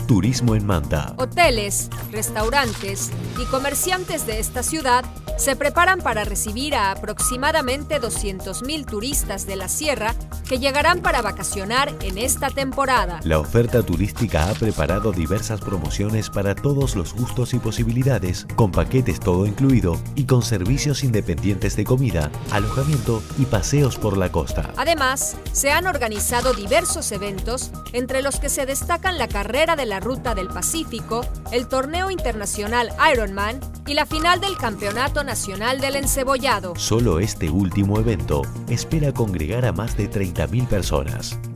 Turismo en Manta. Hoteles, restaurantes y comerciantes de esta ciudad se preparan para recibir a aproximadamente 200.000 turistas de la sierra que llegarán para vacacionar en esta temporada. La oferta turística ha preparado diversas promociones para todos los gustos y posibilidades, con paquetes todo incluido y con servicios independientes de comida, alojamiento y paseos por la costa. Además, se han organizado diversos eventos, entre los que se destacan la carrera de la Ruta del Pacífico, el torneo internacional Ironman y la final del Campeonato Nacional del Encebollado. Solo este último evento espera congregar a más de 30.000 personas.